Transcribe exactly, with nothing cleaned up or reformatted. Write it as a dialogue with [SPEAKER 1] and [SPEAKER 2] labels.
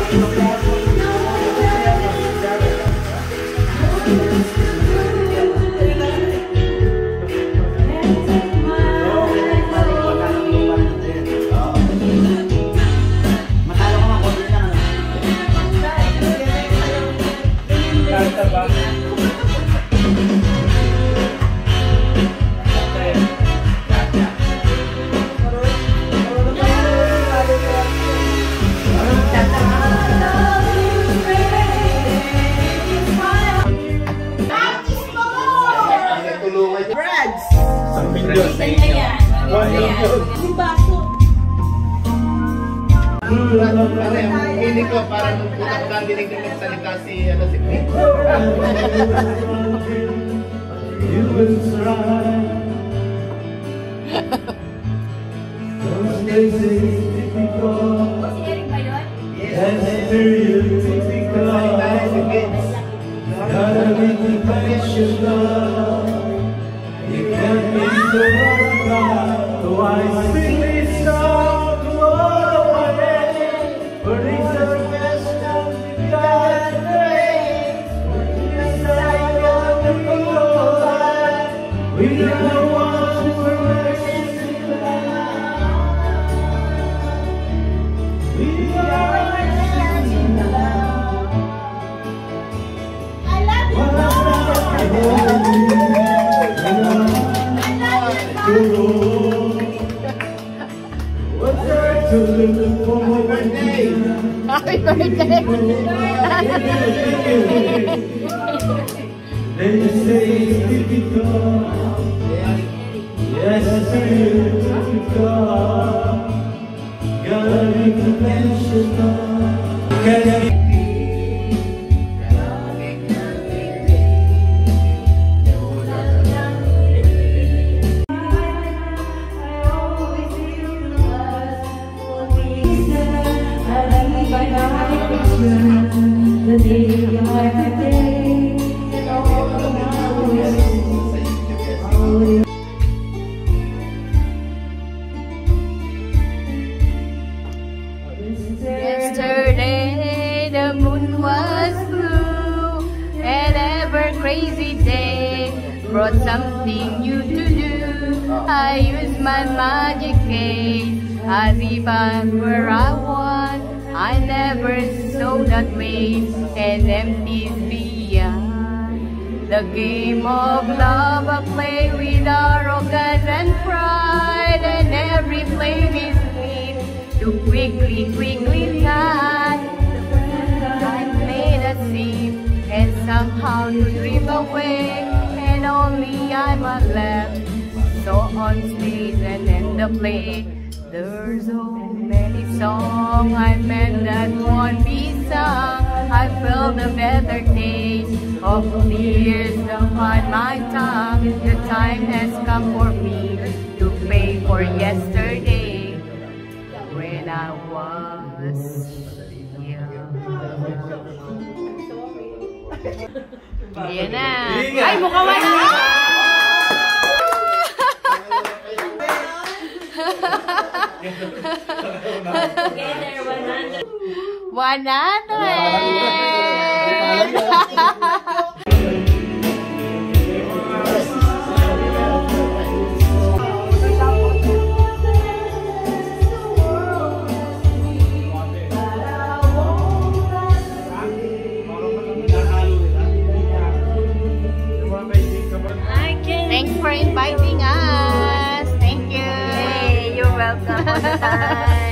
[SPEAKER 1] Hindi ko parang nung dinig na nagsalita si ano si Pete. You will try. Those days is difficult. Yes, very difficult. Gotta be professional. You can't be so hard. So I sing this song to all my friends. But it's the best of the God's grace. Yes, I got the whole life. We don't want to work in life. We are in love. I love you. I love you. What's there to live for my birthday? Happy birthday! They say it's difficult. Yes, it's difficult. Gotta be conventional. Gotta be
[SPEAKER 2] Yesterday the moon was blue, and ever crazy day brought something new to do. I used my magic case as if I were I won. I never saw that way and empties beyond. The game of love I play with arrogance and pride, and every flame is lit to quickly, quickly die. I made a scene and somehow to drift away, and only I'm left, so on stage and in the play. There's so many songs I meant that won't be sung. I felt the better taste of tears upon my tongue. The time has come for me to pay for yesterday when I was young. Ayan na. Ay, mukha wala! one hundred! Thanks for inviting us. Thank you.
[SPEAKER 3] Hey, you're welcome all the time.